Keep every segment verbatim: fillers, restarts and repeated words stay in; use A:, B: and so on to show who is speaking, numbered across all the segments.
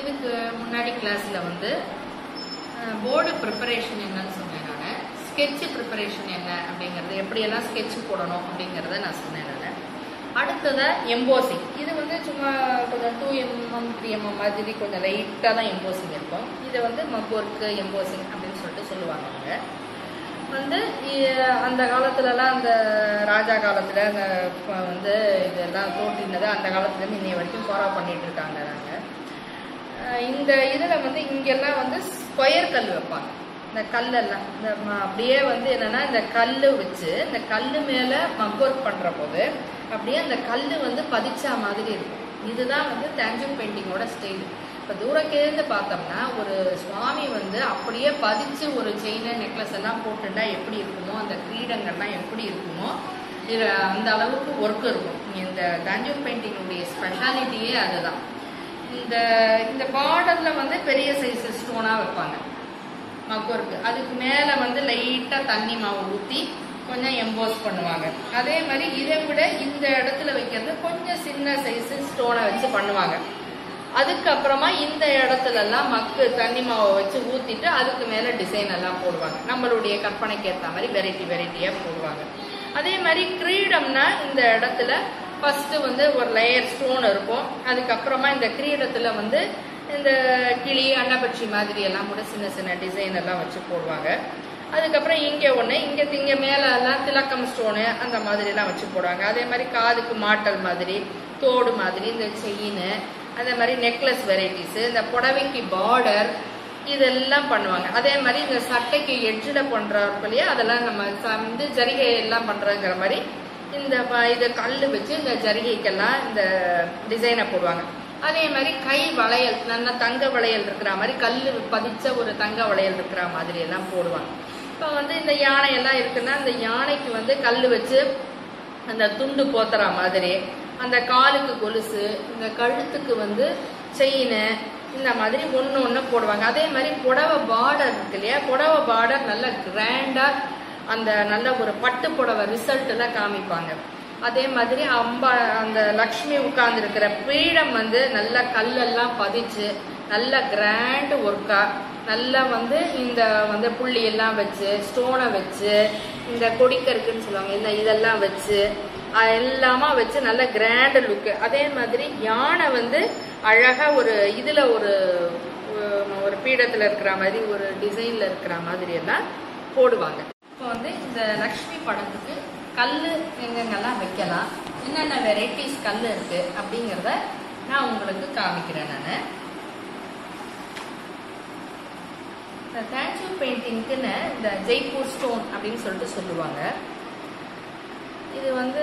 A: இதுக்கு முன்னாடி கிளாஸ்ல வந்து போர்டு ப்ரிப்பரேஷன் என்னன்னு சொன்னேன். நான் ஸ்கெட்ச் ப்ரிப்பரேஷன் என்ன அப்படிங்கிறது, எப்படியெல்லாம் ஸ்கெட்ச் போடணும் அப்படிங்கிறத நான் சொன்னேன். நான் அடுத்ததான் எம்போசிங். இது வந்து சும்மா கொஞ்சம் டூ எம்எம் த்ரீ எம்எம் மாதிரி கொஞ்சம் லைட்டாக தான் எம்போசிங் இருக்கும். இதை வந்து மக் ஒர்க்கு எம்போசிங் அப்படின்னு சொல்லிட்டு சொல்லுவாங்க. அவங்க வந்து அந்த காலத்துலலாம் அந்த ராஜா காலத்தில் அந்த வந்து இதெல்லாம் தோன்றினது அந்த காலத்துலேருந்து இன்னைய வரைக்கும் ஃபாலோ பண்ணிட்டு இருக்காங்க. நாங்கள் இந்த இதில் வந்து இங்கெல்லாம் வந்து ஸ்கொயர் கல் வைப்பாங்க. இந்த கல்லெல்லாம் இந்த அப்படியே வந்து என்னன்னா இந்த கல் வச்சு இந்த கல் மேலே மக் ஒர்க் பண்ணுற போது அப்படியே அந்த கல் வந்து பதிச்சா மாதிரி இருக்கும். இதுதான் வந்து தேஞ்சூர் பெயிண்டிங்கோட ஸ்டைல். இப்போ தூரக்கேந்து பார்த்தோம்னா ஒரு சுவாமி வந்து அப்படியே பதிச்சு ஒரு செயின் நெக்லஸ் எல்லாம் போட்டுட்டா எப்படி இருக்குமோ, அந்த கிரீடங்கள்லாம் எப்படி இருக்குமோ, இது அந்த அளவுக்கு ஒர்க் இருக்கும். இந்த தேஞ்சூர் பெயிண்டிங்குடைய ஸ்பெஷாலிட்டியே அதுதான். இந்த இந்த பார்டர்ல வந்து பெரிய சைஸ் ஸ்டோனா வைப்பாங்க மக் ஒர்க். அதுக்கு மேல வந்து லைட்டா தண்ணி மாவு ஊற்றி கொஞ்சம் எம்போஸ் பண்ணுவாங்க. அதே மாதிரி இதை விட இந்த இடத்துல வைக்கிறது கொஞ்சம் சின்ன சைஸ் ஸ்டோனை வச்சு பண்ணுவாங்க. அதுக்கப்புறமா இந்த இடத்துல எல்லாம் மக்கு தண்ணி மாவை வச்சு ஊத்திட்டு அதுக்கு மேல டிசைன் எல்லாம் போடுவாங்க. நம்மளுடைய கற்பனைக்கு ஏற்ற மாதிரி வெரைட்டி வெரைட்டியா போடுவாங்க. அதே மாதிரி கிரீடம்னா இந்த இடத்துல ஃபர்ஸ்ட் வந்து ஒரு லேயர் ஸ்டோன் இருக்கும். அதுக்கப்புறமா இந்த கிரீடத்துல வந்து இந்த கிளி அன்னப்பட்சி மாதிரி எல்லாம் கூட சின்ன சின்ன டிசைன் எல்லாம் வச்சு போடுவாங்க. அதுக்கப்புறம் இங்கே ஒன்று இங்கே இங்கே மேலே எல்லாம் திலக்கம் ஸ்டோனு அந்த மாதிரி எல்லாம் வச்சு போடுவாங்க. அதே மாதிரி காதுக்கு மாட்டல் மாதிரி, தோடு மாதிரி, இந்த செயின், அதே மாதிரி நெக்லஸ் வெரைட்டிஸு, இந்த புடவைக்கு பார்டர் இதெல்லாம் பண்ணுவாங்க. அதே மாதிரி இந்த சட்டைக்கு எட்ஜில் பண்ணுறப்பலையே அதெல்லாம் நம்ம வந்து ஜரிகை எல்லாம் பண்ணுறங்கிற மாதிரி இந்த இதை கல் வச்சு இந்த ஜரிகைக்கெல்லாம் இந்த டிசைனை போடுவாங்க. அதே மாதிரி கை வளையல், நல்ல தங்க வளையல் இருக்கிற மாதிரி கல் பதிச்ச ஒரு தங்க வளையல் இருக்கிற மாதிரி எல்லாம் போடுவாங்க. இப்போ வந்து இந்த யானை எல்லாம் இருக்குன்னா அந்த யானைக்கு வந்து கல் வச்சு அந்த துண்டு போத்துற மாதிரி, அந்த காலுக்கு கொலுசு, இந்த கழுத்துக்கு வந்து செயின், இந்த மாதிரி ஒன்று ஒன்று போடுவாங்க. அதே மாதிரி புடவை பார்டர் இருக்கு இல்லையா, புடவை பார்டர் நல்ல கிராண்டா அந்த நல்ல ஒரு பட்டு புடவை ரிசல்ட் எல்லாம் காமிப்பாங்க. அதே மாதிரி அம்பா அந்த லக்ஷ்மி உட்கார்ந்து இருக்கிற பீடம் வந்து நல்ல கல்லெல்லாம் பதிச்சு நல்ல கிராண்ட் ஒர்க்கா நல்லா வந்து இந்த வந்து புள்ளி எல்லாம் வச்சு ஸ்டோனை வச்சு இந்த கொடிக்கருக்குன்னு சொல்லுவாங்க இந்த இதெல்லாம் வச்சு எல்லாமா வச்சு நல்ல கிராண்ட் லுக்கு. அதே மாதிரி யானை வந்து அழகா ஒரு இதுல ஒரு ஒரு பீடத்துல இருக்கிற மாதிரி ஒரு டிசைன்ல இருக்கிற மாதிரி எல்லாம் போடுவாங்க. இப்போ வந்து இந்த லக்ஷ்மி படத்துக்கு கல் எங்கெங்கெல்லாம் வைக்கலாம், என்னென்ன வெரைட்டிஸ் கல் இருக்கு அப்படிங்கிறத நான் உங்களுக்கு காமிக்கிறேன். நான் இந்த தேஞ்சூர் பெயிண்டிங்க்குன்னு இந்த ஜெய்ப்பூர் ஸ்டோன் அப்படின்னு சொல்லிட்டு சொல்லுவாங்க. இது வந்து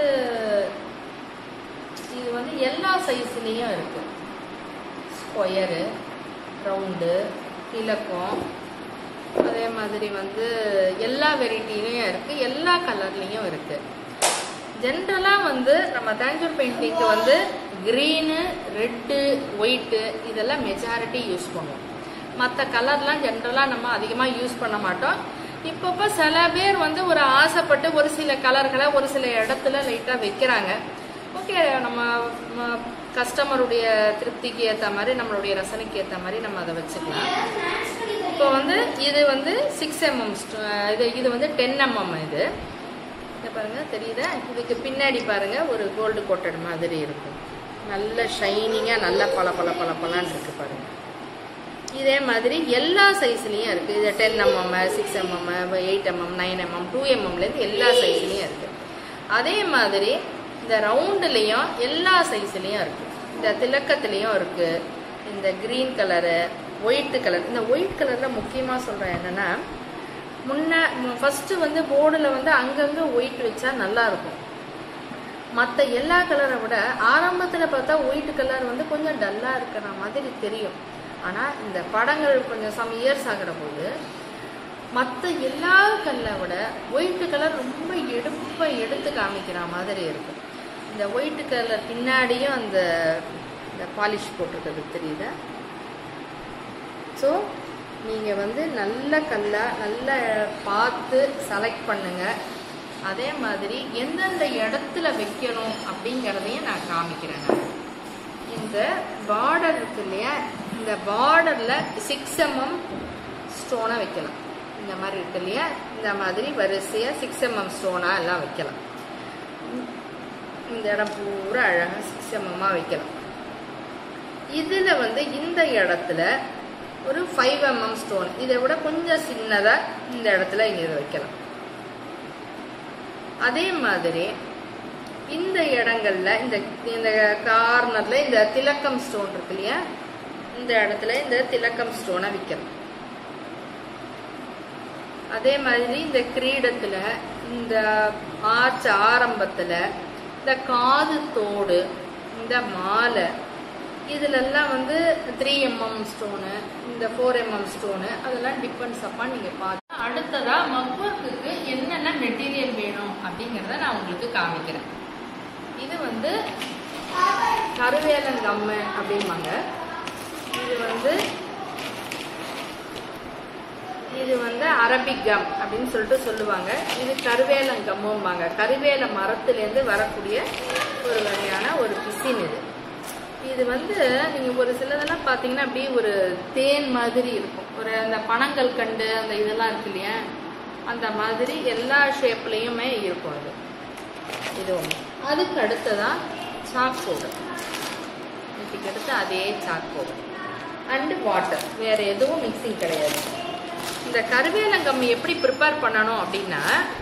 A: இது வந்து எல்லா சைஸ்லேயும் இருக்கு. ஸ்கொயரு, ரவுண்டு, திலக்கம், அதே மாதிரி வந்து எல்லா வெரைட்டிலையும் இருக்கு, எல்லா கலர்லையும் இருக்கு. ஜென்ரலா வந்து நம்ம தேஞ்சூர் பெயிண்டிங்க்கு வந்து கிரீனு, ரெட்டு, ஒயிட்டு இதெல்லாம் மெஜாரிட்டி யூஸ் பண்ணுவோம். மற்ற கலர்லாம் ஜென்ரலா நம்ம அதிகமா யூஸ் பண்ண மாட்டோம். இப்பப்போ சில பேர் வந்து ஒரு ஆசைப்பட்டு ஒரு சில கலர்களை ஒரு சில இடத்துல லைட்டா வைக்கிறாங்க. ஓகே, நம்ம கஸ்டமருடைய திருப்திக்கு ஏற்ற மாதிரி நம்மளுடைய ரசனைக்கு ஏற்ற மாதிரி நம்ம அதை வச்சுக்கலாம். இப்போ வந்து இது வந்து சிக்ஸ் எம்எம் இது இது வந்து டென் எம்எம். இது பாருங்க தெரியுதா, இதுக்கு பின்னாடி பாருங்க ஒரு கோல்டு கோட்டட் மாதிரி இருக்கும். நல்ல ஷைனிங்கா நல்ல பல பல பல பலான் இருக்கு பாருங்க. இதே மாதிரி எல்லா சைஸ்லயும் இருக்கு. இது ten mm, six mm, eight mm, nine mm, two எம்எம்லேருந்து எல்லா சைஸ்லயும் இருக்கு. அதே மாதிரி இந்த ரவுண்டுலேயும் எல்லா சைஸ்லயும் இருக்கு. இந்த திலக்கத்துலேயும் இருக்கு. இந்த கிரீன் கலரு, ஒயிட் கலர். இந்த ஒயிட் கலர்ல முக்கியமா சொல்றேன் என்னன்னா, முன்ன ஃபர்ஸ்ட் வந்து போர்டில் வந்து அங்கங்க ஒயிட் வச்சா நல்லா இருக்கும். மற்ற எல்லா கலரை விட ஆரம்பத்தில் பார்த்தா ஒயிட் கலர் வந்து கொஞ்சம் டல்லா இருக்கிற மாதிரி தெரியும். ஆனா இந்த படங்கள் கொஞ்சம் சம் இயர்ஸ் ஆகிற போது மற்ற எல்லா கல்லை விட ஒயிட் கலர் ரொம்ப எடுப்ப எடுத்து காமிக்கிற மாதிரி இருக்கும். இந்த ஒயிட் கலர் பின்னாடியும் அந்த பாலிஷ் போட்டிருக்கிறது தெரியுதா. ஸோ நீங்கள் வந்து நல்ல கல்லாக நல்ல பார்த்து செலக்ட் பண்ணுங்க. அதே மாதிரி எந்தெந்த இடத்துல வைக்கணும் அப்படிங்கிறதையும் நான் காமிக்கிறேன். இந்த பார்டர் இருக்கு இல்லையா, இந்த பார்டரில் சிக்ஸ் எம்எம் ஸ்டோனாக வைக்கலாம். இந்த மாதிரி இருக்கு இல்லையா, இந்த மாதிரி வரிசையாக சிக்ஸ் எம்எம் ஸ்டோனாக எல்லாம் வைக்கலாம். இந்த இடம் பூரா அழகாக சிக்ஸ் எம்எம்மாக வைக்கலாம். இதில் வந்து இந்த இடத்துல ஒரு ஃபைவ் எம்எம் ஸ்டோன், இதை விட கொஞ்சம் சின்னதாக இந்த இடத்துல இங்கே இதை வைக்கலாம். அதே மாதிரி இந்த இடங்கள்ல இந்த இந்த கார்னர்ல இந்த திலக்கம் ஸ்டோன் இருக்கு இல்லையா, இந்த இடத்துல இந்த திலக்கம் ஸ்டோனை வைக்கலாம். அதே மாதிரி இந்த கிரீடத்துல இந்த ஆர்ச் ஆரம்பத்துல இந்த காது தோடு, இந்த மாலை, இதுல எல்லாம் வந்து த்ரீ எம்எம் ஸ்டோனு, இந்த ஃபோர் எம்எம் ஸ்டோனு, அதெல்லாம் டிபெண்ட்ஸ் அப்பா நீங்க பார்த்து. அடுத்ததா மக் ஒர்க்குக்கு என்னென்ன மெட்டீரியல் வேணும் அப்படிங்கிறத நான் உங்களுக்கு காமிக்கிறேன். இது வந்து கருவேலங்கம்மு அப்படிம்பாங்க. இது வந்து இது வந்து அரபிக் கம் அப்படின்னு சொல்லிட்டு சொல்லுவாங்க. இது கருவேலங்கம்மும்பாங்க. கருவேல மரத்திலேருந்து வரக்கூடிய ஒரு வகையான ஒரு பிசின் இது. இது வந்து நீங்க ஒரு சிலதெல்லாம் பாத்தீங்கன்னா அப்படியே ஒரு தேன் மாதிரி இருக்கும். ஒரு அந்த பனங்கள் கண்டு அந்த இதெல்லாம் இருக்கு இல்லையா, அந்த மாதிரி எல்லா ஷேப்லயுமே இருக்கும் அது. இது ஒன்று. அதுக்கு அடுத்ததான் சாக் பவுடர். இதுக்கு அடுத்து அதே சாக் பவுடர் அண்டு வாட்டர், வேற எதுவும் மிக்சிங் கிடையாது. இந்த கருவேலங்கம்மி எப்படி ப்ரிப்பேர் பண்ணணும் அப்படின்னா,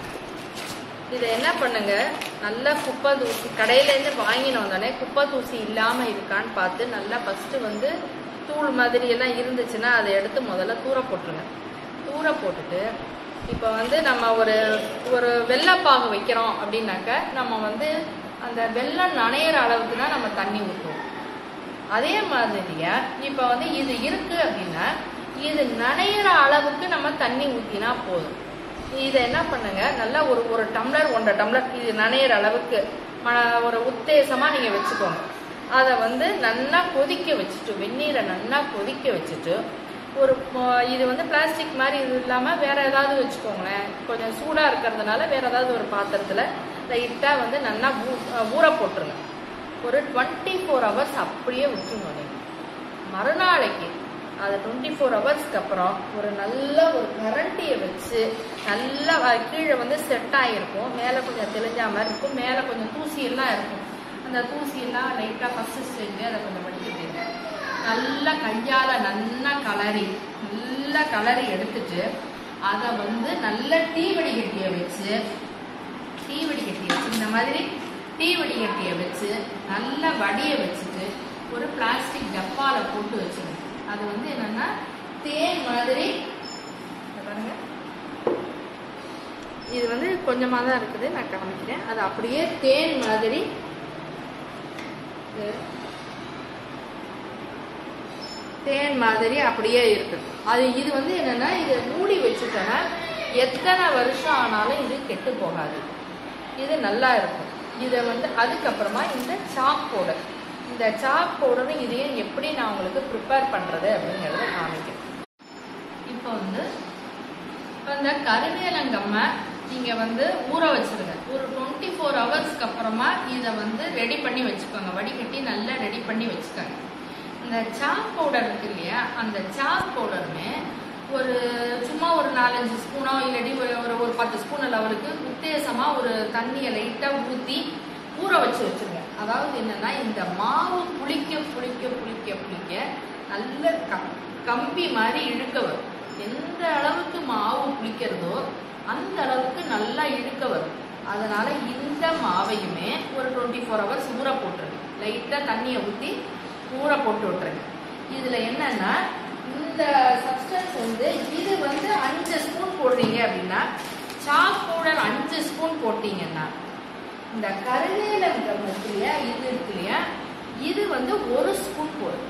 A: இதை என்ன பண்ணுங்க, நல்லா குப்பை தூசி கடையிலேருந்து வாங்கின வந்தோடனே குப்பை தூசி இல்லாமல் இருக்கான்னு பார்த்து நல்லா ஃபஸ்ட்டு வந்து தூள் மாதிரி எல்லாம் இருந்துச்சுன்னா அதை எடுத்து முதல்ல தூர போட்டுருங்க. தூர போட்டுட்டு இப்போ வந்து நம்ம ஒரு ஒரு வெள்ளைப்பாகு வைக்கிறோம் அப்படின்னாக்க நம்ம வந்து அந்த வெள்ளம் நனையிற அளவுக்கு தான் நம்ம தண்ணி ஊற்றுவோம். அதே மாதிரியா இப்போ வந்து இது இருக்கு அப்படின்னா இது நனையிற அளவுக்கு நம்ம தண்ணி ஊற்றினா போதும். இதை என்ன பண்ணுங்க, நல்லா ஒரு ஒரு டம்ளர் ஒன்றரை டம்ளர் இது நனையிற அளவுக்கு ஒரு உத்தேசமாக நீங்கள் வச்சுக்கோங்க. அதை வந்து நல்லா கொதிக்க வச்சுட்டு, வெந்நீரை நல்லா கொதிக்க வச்சுட்டு, ஒரு இது வந்து பிளாஸ்டிக் மாதிரி இது இல்லாமல் வேற ஏதாவது வச்சுக்கோங்களேன். கொஞ்சம் சூடாக இருக்கிறதுனால வேற ஏதாவது ஒரு பாத்திரத்தில் லைட்டாக வந்து நல்லா ஊ ஊற போட்டுருங்க. ஒரு டுவெண்ட்டி ஃபோர் ஹவர்ஸ் அப்படியே விட்டுருங்க. நீங்கள் மறுநாளைக்கு அது டுவெண்ட்டி ஃபோர் ஹவர்ஸ்க்கு அப்புறம் ஒரு நல்ல ஒரு கரண்டியை வச்சு நல்லா கீழே வந்து செட் ஆகிருக்கும். மேலே கொஞ்சம் தெளிஞ்சா மாதிரி இருக்கும், மேலே கொஞ்சம் தூசியெல்லாம் இருக்கும். அந்த தூசியெல்லாம் லைட்டாக ஃபஸ்ட்டு ஸ்டேஜ் அதை கொஞ்சம் வடிக்கிட்டீங்க. நல்லா கையால் நல்லா கலரி நல்லா கலரி எடுத்துட்டு அதை வந்து நல்ல டீ வடிகட்டியை வச்சு டீ வடிகட்டியை வச்சு இந்த மாதிரி டீ வடிகட்டியை வச்சு நல்லா வடியை வச்சுட்டு ஒரு பிளாஸ்டிக் டப்பாவில் போட்டு வச்சுக்கணும். அது வந்து என்னன்னா தேன் மாதிரி பாருங்க, இது வந்து கொஞ்சமாக தான் இருக்குது, நான் காமிக்கிறேன். அது அப்படியே தேன் மாதிரி தேன் மாதிரி அப்படியே இருக்குது. அது இது வந்து என்னன்னா இதை மூடி வச்சுட்டோன்னா எத்தனை வருஷம் ஆனாலும் இது கெட்டு போகாது, இது நல்லா இருக்கும். இதை வந்து அதுக்கப்புறமா இந்த சாக் பவுடர், இந்த சாக் பவுடரும் இதையும் எப்படி நான் உங்களுக்கு ப்ரிப்பேர் பண்ணுறது அப்படிங்கிறத காமிக்கிறேன். இப்போ வந்து இப்போ இந்த கருவேலங்கம்மை நீங்கள் வந்து ஊற வச்சுருங்க. ஒரு டுவெண்ட்டி ஃபோர் ஹவர்ஸ்க்கு அப்புறமா இதை வந்து ரெடி பண்ணி வச்சுக்கோங்க. வடிகட்டி நல்லா ரெடி பண்ணி வச்சுக்கோங்க. இந்த சாக் பவுடர் இருக்கு இல்லையா, அந்த சாக் பவுடருமே ஒரு சும்மா ஒரு நாலஞ்சு ஸ்பூனோ இல்லாட்டி ஒரு ஒரு பத்து ஸ்பூன் லெவலுக்கு உத்தேசமாக ஒரு தண்ணியை லைட்டாக ஊற்றி ஊற வச்சு வச்சுருங்க. அதாவது என்னன்னா இந்த மாவு புளிக்க புளிக்க புளிக்க புளிக்க நல்ல க கம்பி மாதிரி இழுக்க வரும். எந்த அளவுக்கு மாவு புளிக்கிறதோ அந்த அளவுக்கு நல்லா இழுக்க வரும். அதனால இந்த மாவையுமே ஒரு டுவெண்ட்டி ஃபோர் ஹவர்ஸ் ஊற போட்டுருங்க. லைட்டாக தண்ணியை ஊற்றி ஊற போட்டு விட்டுருங்க. இதில் என்னன்னா இந்த சப்ஸ்டன்ஸ் வந்து இது வந்து அஞ்சு ஸ்பூன் போடுறீங்க அப்படின்னா சாக் பவுடர் அஞ்சு ஸ்பூன் போட்டீங்கன்னா இந்த கருவேலங்கம் இருக்கு இல்லையா, இது இருக்கு இல்லையா, இது வந்து ஒரு ஸ்பூன் போடும்.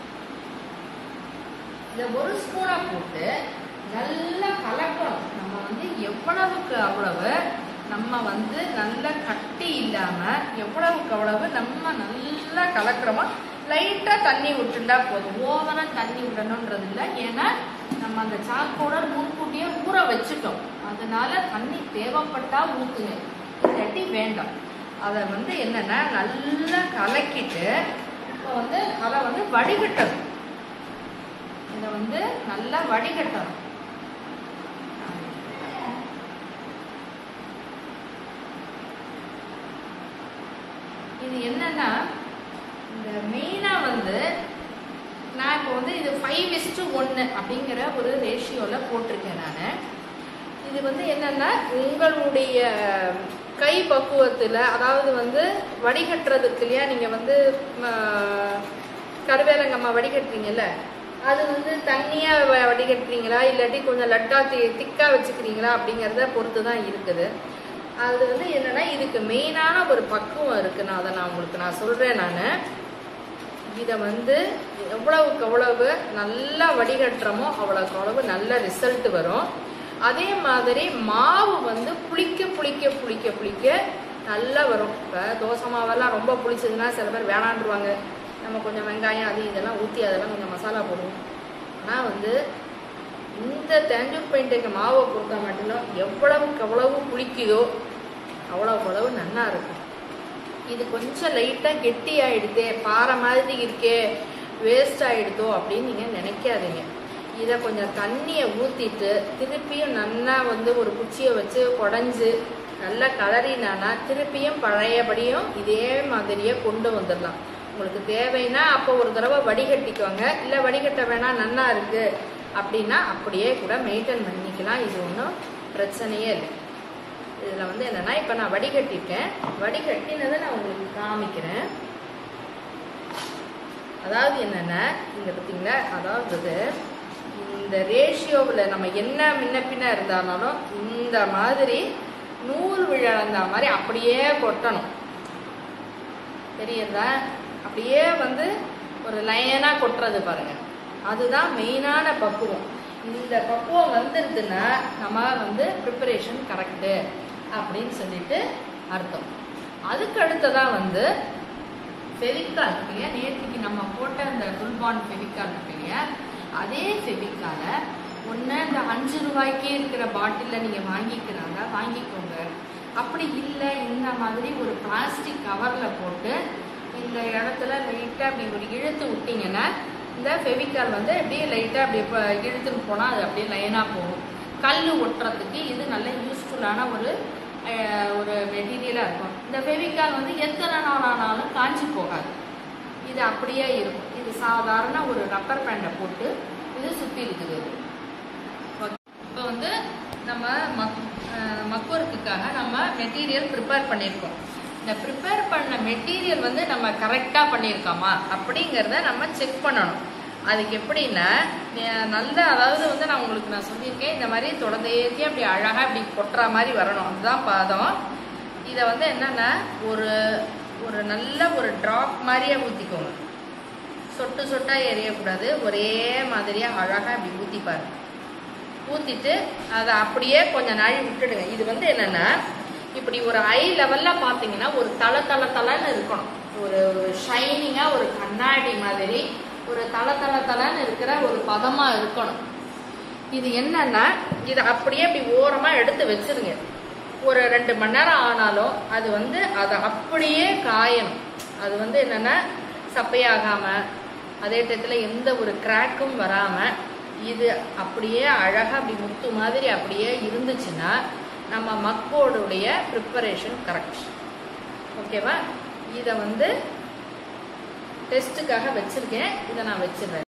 A: இந்த ஒரு ஸ்பூனை போட்டு நல்லா கலக்கணும். நம்ம வந்து எவ்வளவுக்கு அவ்வளவு நம்ம வந்து நல்ல கட்டி இல்லாம எவ்வளவுக்கு அவ்வளவு நம்ம நல்லா கலக்கிறோமோ லைட்டா தண்ணி விட்டுண்டா போதும். ஓவரா தண்ணி விடணும்ன்றது இல்லை. ஏன்னா நம்ம அந்த சாக் பவுடர் முன்கூட்டியே ஊற வச்சுட்டோம். அதனால தண்ணி தேவைப்பட்டா ஊத்துங்க, இல்லாட்டி வேண்டாம். அதை வந்து என்னன்னா நல்லா கலக்கிட்டு இப்போ வந்து அதை வந்து வடிகட்டணும். இதை வந்து நல்லா வடிகட்டணும். இது என்னன்னா இந்த மெயினா வந்து நான் இப்போ வந்து இது ஃபைவ் இஸ்டு ஒன்னு அப்படிங்கிற ஒரு ரேஷியோல போட்டிருக்கேன் நான். இது வந்து என்னன்னா உங்களுடைய கை பக்குவத்தில், அதாவது வந்து வடிகட்டுறதுக்கு இல்லையா, நீங்க வந்து கருவேலங்கம்மா வடிகட்டுறீங்கல்ல, அது வந்து தண்ணியா வடிகட்டுறீங்களா இல்லாட்டி கொஞ்சம் லட்டா திக்கா வச்சுக்கிறீங்களா அப்படிங்கிறத பொறுத்து தான் இருக்குது. அது வந்து என்னன்னா இதுக்கு மெயினான ஒரு பக்குவம் இருக்கு. நான் அதை நான் உங்களுக்கு நான் சொல்றேன். நான் இதை வந்து எவ்வளவுக்கு எவ்வளவு நல்லா வடிகட்டுறமோ அவ்வளவுக்கு அவ்வளவு நல்ல ரிசல்ட் வரும். அதே மாதிரி மாவு வந்து புளிக்க புளிக்க புளிக்க புளிக்க நல்லா வரும். இப்போ தோசை மாவெல்லாம் ரொம்ப புளிச்சதுன்னா சில பேர் வேணான்றுவாங்க. நம்ம கொஞ்சம் வெங்காயம் அது இதெல்லாம் ஊற்றி அதெல்லாம் கொஞ்சம் மசாலா போடுவோம். ஆனால் வந்து இந்த தேஞ்சூர் பெயிண்டிங் மாவை பொறுத்த மட்டும் எவ்வளவுக்கு எவ்வளவு புளிக்குதோ அவ்வளவுக்கு அவ்வளவு நல்லா இருக்கும். இது கொஞ்சம் லைட்டாக கெட்டி ஆகிடுதே, பாறை மாதிரி இருக்கே, வேஸ்ட் ஆகிடுதோ அப்படின்னு நீங்கள் நினைக்காதீங்க. இதை கொஞ்சம் தண்ணியை ஊற்றிட்டு திருப்பியும் நல்லா வந்து ஒரு குச்சியை வச்சு குடஞ்சி நல்லா கலரினானா திருப்பியும் பழையபடியும் இதே மாதிரியே கொண்டு வந்துடலாம். உங்களுக்கு தேவைன்னா அப்போ ஒரு தடவை வடிகட்டிக்கோங்க. இல்லை வடிகட்ட வேணாம் நல்லா இருக்கு அப்படின்னா அப்படியே கூட மெயின்டைன் பண்ணிக்கலாம். இது ஒன்றும் பிரச்சனையே இல்லை. இதில் வந்து என்னன்னா இப்போ நான் வடிகட்டிட்டேன். வடிகட்டினதை நான் உங்களுக்கு காமிக்கிறேன். அதாவது என்னன்னா இங்க பார்த்தீங்களா, அதாவது இந்த ரேஷியோவில் நம்ம என்ன முன்ன பின்ன இருந்தாலும் இந்த மாதிரி நூல் விழந்த மாதிரி அப்படியே கொட்டணும். தெரியுதா? அப்படியே வந்து ஒரு லைனா கொட்டுறது பாருங்க. அதுதான் மெயினான பக்குவம். இந்த பக்குவம் வந்துருதுன்னா நம்ம வந்து ப்ரிப்பரேஷன் கரெக்டு அப்படின்னு சொல்லிட்டு அர்த்தம். அதுக்கு அடுத்ததான் வந்து ஃபெவிக்கால் இருக்கு இல்லையா, நேற்றுக்கு நம்ம போட்ட அந்த ஃபுல்பாண்ட் ஃபெவிக்கால் இருக்கு இல்லையா, அதே ஃபெவிக்கால ஒன்று இந்த அஞ்சு ரூபாய்க்கே இருக்கிற பாட்டிலில் நீங்கள் வாங்கிக்கிறாங்க வாங்கிக்கோங்க. அப்படி இல்லை இந்த மாதிரி ஒரு பிளாஸ்டிக் கவரில் போட்டு இந்த இடத்துல லைட்டாக அப்படி ஒரு இழுத்து விட்டிங்கன்னா இந்த ஃபெவிக்கால் வந்து அப்படியே லைட்டாக அப்படியே இப்போ இழுத்துன்னு போனால் அது அப்படியே லைனாக போகும். கல் ஒட்டுறதுக்கு இது நல்ல யூஸ்ஃபுல்லான ஒரு ஒரு மெட்டீரியலாக இருக்கும். இந்த ஃபெவிக்கால் வந்து எத்தனை நாள் ஆனாலும் காஞ்சி போகாது. இது அப்படியே இருக்கும். இது சாதாரண ஒரு ரப்பர் பேண்டை போட்டு இது சுற்றி இருக்குது. இப்போ வந்து நம்ம மக் மக்குவர்க்குக்காக நம்ம மெட்டீரியல் ப்ரிப்பேர் பண்ணியிருக்கோம். இந்த ப்ரிப்பேர் பண்ண மெட்டீரியல் வந்து நம்ம கரெக்டாக பண்ணியிருக்கோமா அப்படிங்கிறத நம்ம செக் பண்ணணும். அதுக்கு எப்படின்னா நல்ல, அதாவது வந்து நான் உங்களுக்கு நான் சொல்லியிருக்கேன், இந்த மாதிரி தொடர்ந்தேற்றி அப்படி அழகாக அப்படி கொட்டுற மாதிரி வரணும். அதுதான் பாதம். இதை வந்து என்னென்னா ஒரு ஒரு நல்ல ஒரு ட்ராப் மாதிரியே ஊற்றிக்கோங்க. சொட்டு சொட்டாக எறியக்கூடாது. ஒரே மாதிரியாக அழகாக அப்படி ஊற்றிப்பாரு. ஊற்றிட்டு அதை அப்படியே கொஞ்சம் நாழி விட்டுடுங்க. இது வந்து என்னென்னா இப்படி ஒரு ஐ லெவலில் பார்த்தீங்கன்னா ஒரு தலை தலை தலைன்னு இருக்கணும். ஒரு ஷைனிங்காக ஒரு கண்ணாடி மாதிரி ஒரு தலை தலை தலைன்னு இருக்கிற ஒரு பதமாக இருக்கணும். இது என்னன்னா இதை அப்படியே அப்படி ஓரமாக எடுத்து வச்சிருங்க. ஒரு ரெண்டு மணி நேரம் ஆனாலும் அது வந்து அதை அப்படியே காயணும். அது வந்து என்னென்னா சப்பையாகாமல் அதே டயத்தில் எந்த ஒரு கிராக்கும் வராமல் இது அப்படியே அழகாக அப்படி முத்து மாதிரி அப்படியே இருந்துச்சுன்னா நம்ம மக்கோடைய ப்ரிப்பரேஷன் கரெக்ட். ஓகேவா? இதை வந்து டெஸ்ட்டுக்காக வச்சுருக்கேன். இதை நான் வச்சிடுறேன்.